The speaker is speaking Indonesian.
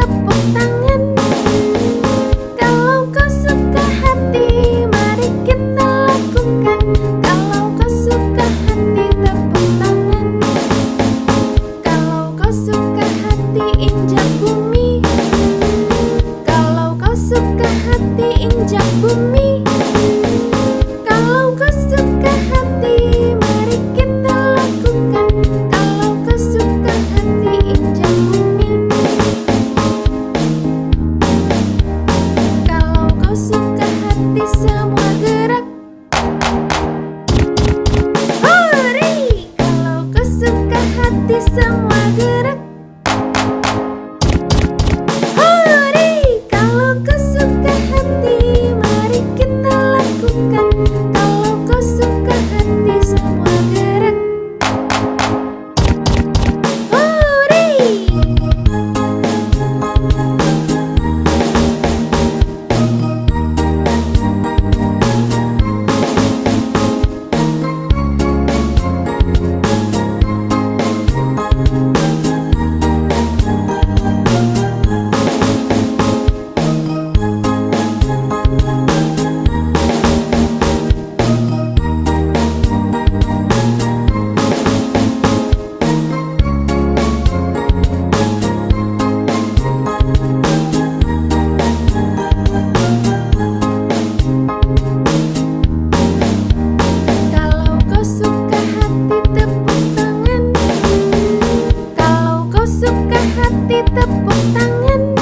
tepuk tangan. Kalau kau suka hati, mari kita lakukan. Kalau kau suka hati, tepuk tangan. Kalau kau suka hati, injak bumi. Kalau kau suka hati, injak bumi. Kalau kau suka hati, mari kita lakukan. Kalau kau suka hati, injak bumi. Kalau kau suka hati, semua gerak. Hore! Kalau kau suka hati, semua gerak. Hore! Kalau kau suka hati, mari kita lakukan. Kalau kau suka hati, semua gerak. Hore! Kalau kau suka hati, tepuk tangan. Kalau kau suka hati, tepuk tangan.